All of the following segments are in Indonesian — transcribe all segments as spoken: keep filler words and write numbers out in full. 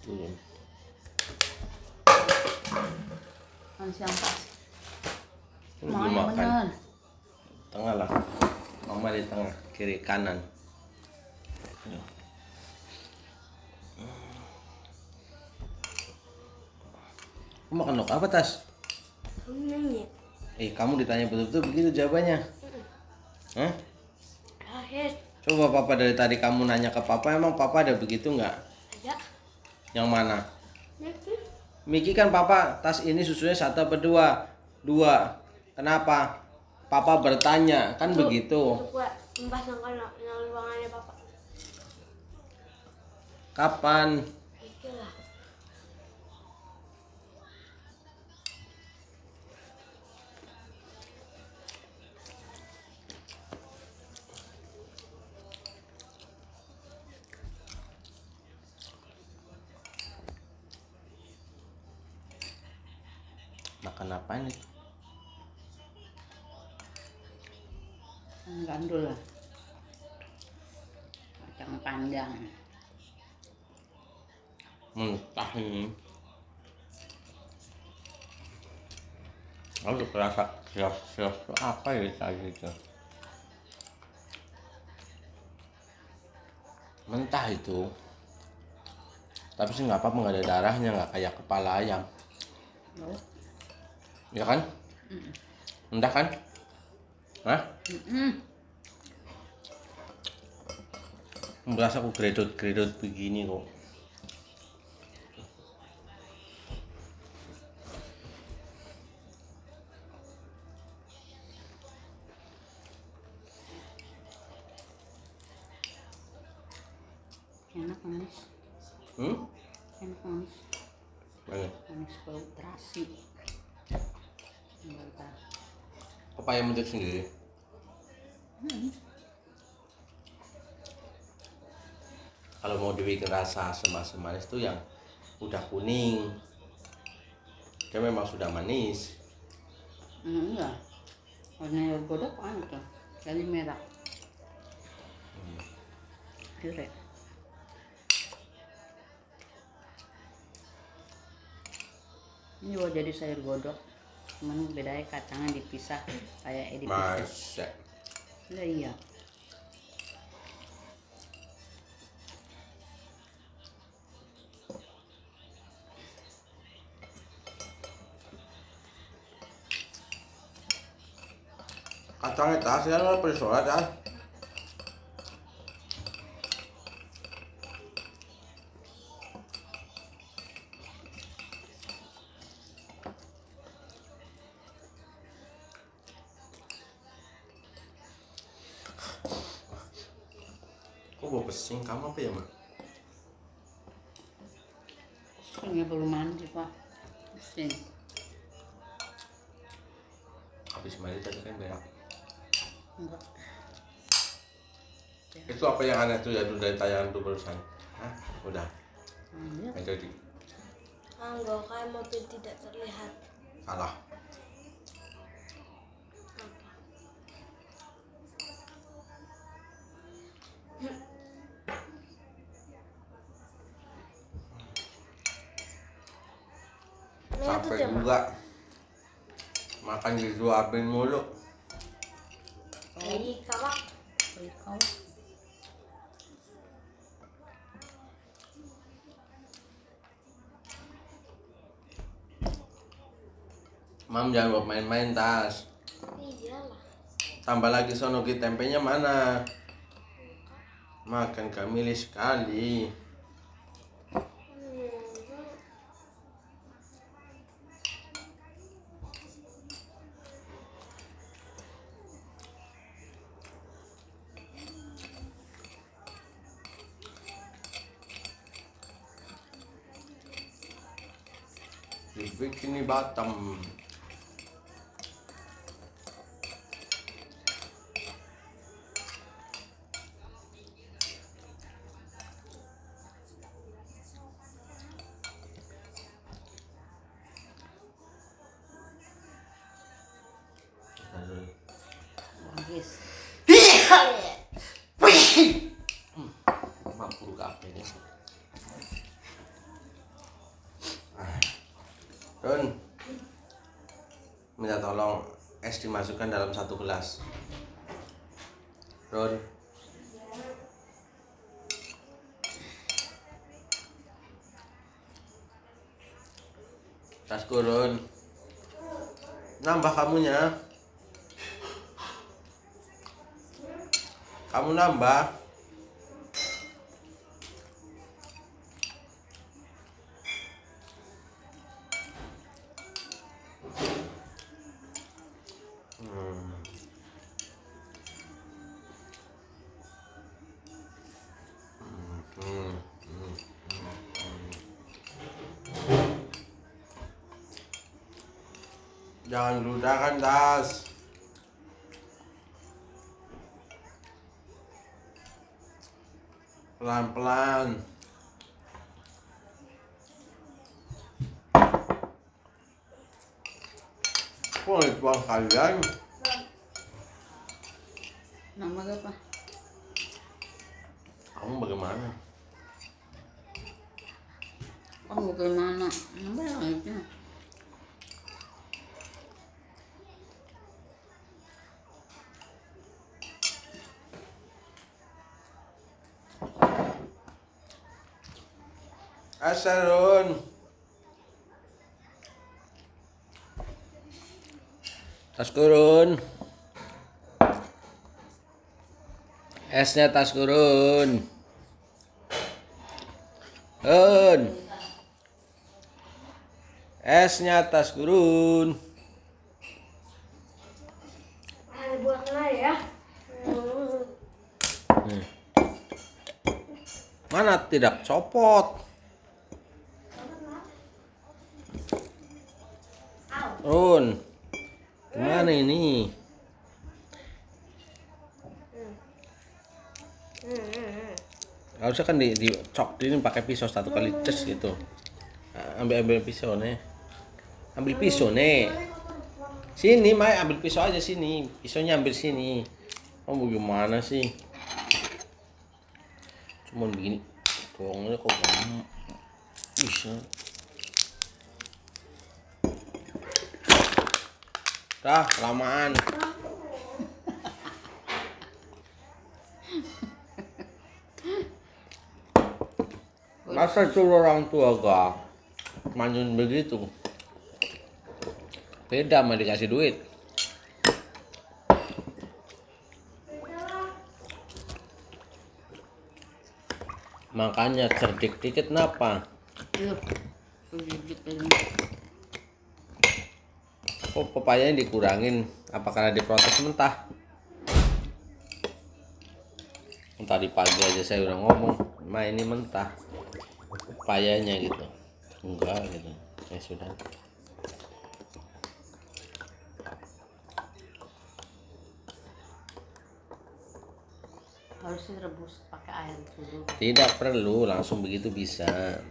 turun. Kan siang pas. Lu Mau belum yang makan. bener. Tengah lah. Mama di tengah, kiri kanan. Ayo. Kamu makan lok apa, Tas? Nanya. Eh, kamu ditanya betul-betul begitu jawabannya? Hah? Akhir. Coba papa dari tadi kamu nanya ke papa, emang papa ada begitu nggak? Ada. Yang mana? Nanti. Miki kan papa, tas ini susunya satu apa dua? Dua. Kenapa? Papa bertanya, kan Itu- begitu. Itu gua membasahkan yang ruangannya bapak. Kapan? Itulah. Makan apaan itu? Gandul lah. Kacang panjang. Mentah ini. Lalu kerasa siap-siap apa ya tadi itu? Mentah itu. Tapi sih nggak apa-apa, nggak ada darahnya, nggak kayak kepala ayam. Oh. Ya kan? Mm. Mentah kan? Hah? Mm-mm. Berasa aku gredot-gredot begini kok. Enak manis. Hmm? Enak manis. Mana? Manis bau terasi. Enggak tahu. Apa yang mentik sendiri? Hmm. Kalau mau dibikin rasa asam-asam manis tuh yang udah kuning. Dia memang sudah manis. Hmm, enggak. Warna yang godok kan tuh. Jadi merah. Hmm. Jure. Ini buat jadi sayur godok. Cuman bedanya kacangnya dipisah kayak edit. Masa. Lah iya. Kacangnya tas ya, lo pergi sholat ya. Kok bau pesing kamu apa ya, Mak? Ini belum mandi pak. Sini. Habis mandi tadi kan berak. Enggak. Itu apa yang aneh tuh ya dulu dari tayangan tuh barusan? Hah? Udah. Ambil. Yang jadi Enggak, kayak mobil tidak terlihat. salah. Nah, itu Capek dia, Mak. juga. Makan disuapin mulu. Lagi kawak. Beli kau. Mam jangan buat main-main tas. Iyalah. Tambah lagi sono ki tempenya mana? Makan kami sekali. Hmm. Dibikin di Batam. Bagus. Mampu gak apa ini? Ron, minta tolong es dimasukkan dalam satu gelas. Ron. Tasku, Ron. Nambah kamunya. Kamu nambah. Hmm. Hmm. Hmm. Jangan ludahkan tas. Pelan-pelan. Kok itu bang kalian? Nama apa? Kamu bagaimana? Oh, bagaimana? Nama itu. Asarun. Tas kurun. Esnya tas kurun. Un. Esnya tas kurun. Ada buat ya. Hmm. Mana tidak copot? Run, gimana ini? Harusnya kan di, di cok ini pakai pisau satu kali tes gitu. Ambil ambil pisau nih, ambil pisau nih. Sini, Mai, ambil pisau aja sini. Pisaunya ambil sini. Oh, bagaimana sih? Cuman begini, bohongnya kok bisa. Dah, kelamaan. Masa suruh orang tua gak manjun begitu? Beda sama dikasih duit. Makanya cerdik dikit kenapa? Iya. Sedikit aja. Kok pepayanya dikurangin? Apa karena diprotes mentah? Tadi pagi aja saya udah ngomong, Ma ini mentah pepayanya gitu. Enggak gitu. Ya sudah. Harus direbus pakai air dulu. Tidak perlu, langsung begitu bisa.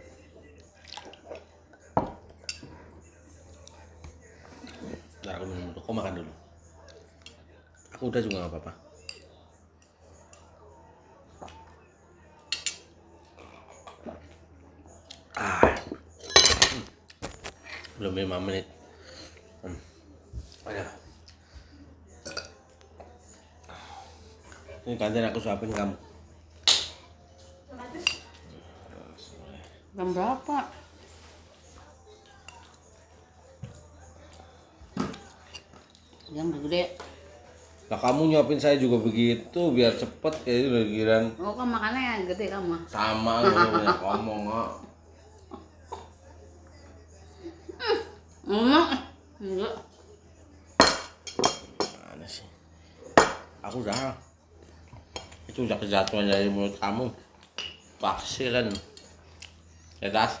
Nah, aku minum dulu. Kau makan dulu. Aku udah juga nggak apa-apa. Ah, hmm. Belum lima menit. Hmm. Oh ya. Ini kantin aku suapin kamu. Jam berapa? Jam gede. Lah kamu nyuapin saya juga begitu biar cepet kayak udah giran. Oh, kan makannya yang gede kamu. Sama lu banyak ngomong kok. Enggak. Enggak. Mana sih? Aku udah. Itu udah kejatuhan dari mulut kamu. Paksiran. Ya tas.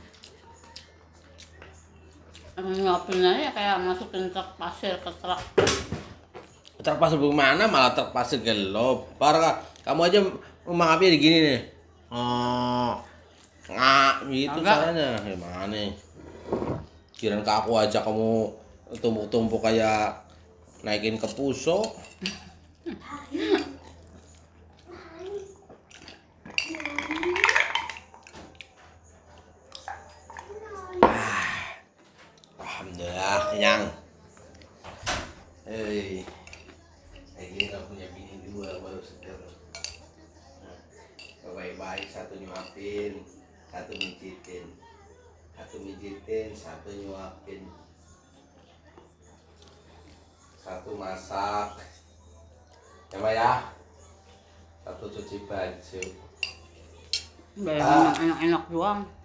Nyuapin aja kayak masukin truk pasir ke truk. Truk pasir bagaimana malah truk pasir gelap. Parah kamu aja mengapnya di gini nih. Oh. Nggak gitu caranya. Gimana nih? Kirain ke aku aja kamu tumpuk-tumpuk kayak naikin ke puso. baik, satu nyuapin, satu mijitin, satu mijitin, satu nyuapin, satu masak, ya Mbak ya, satu cuci baju. Udah yang enak-enak doang.